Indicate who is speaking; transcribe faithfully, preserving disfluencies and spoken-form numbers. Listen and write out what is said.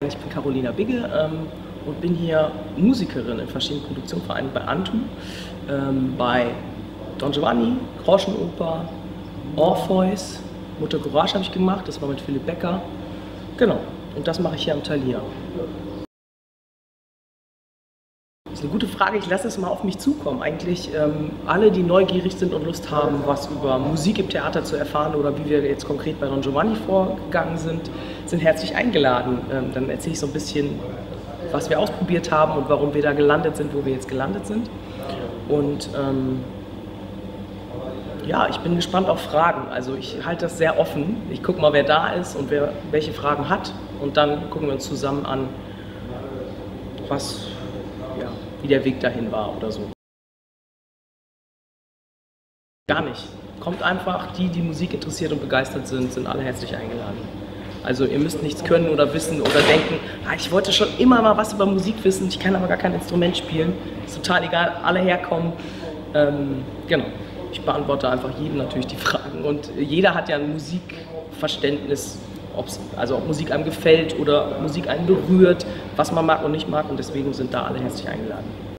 Speaker 1: Ich bin Carolina Bigge ähm, und bin hier Musikerin in verschiedenen Produktionsvereinen bei Antu, ähm, bei Don Giovanni, Groschenoper, Orpheus, Mutter Courage habe ich gemacht, das war mit Philipp Becker. Genau, und das mache ich hier am Thalia. Das ist eine gute Frage, ich lasse es mal auf mich zukommen. Eigentlich ähm, alle, die neugierig sind und Lust haben, was über Musik im Theater zu erfahren oder wie wir jetzt konkret bei Don Giovanni vorgegangen sind, sind herzlich eingeladen. Ähm, dann erzähle ich so ein bisschen, was wir ausprobiert haben und warum wir da gelandet sind, wo wir jetzt gelandet sind. Und ähm, ja, ich bin gespannt auf Fragen. Also ich halte das sehr offen. Ich gucke mal, wer da ist und wer welche Fragen hat. Und dann gucken wir uns zusammen an, was, ja, wie der Weg dahin war oder so. Gar nicht. Kommt einfach, die, die Musik interessiert und begeistert sind, sind alle herzlich eingeladen. Also ihr müsst nichts können oder wissen oder denken, ah, ich wollte schon immer mal was über Musik wissen, ich kann aber gar kein Instrument spielen. Ist total egal, alle herkommen. Ähm, genau. Ich beantworte einfach jedem natürlich die Fragen und jeder hat ja ein Musikverständnis, ob's, also ob Musik einem gefällt oder ob Musik einen berührt, was man mag und nicht mag, und deswegen sind da alle herzlich eingeladen.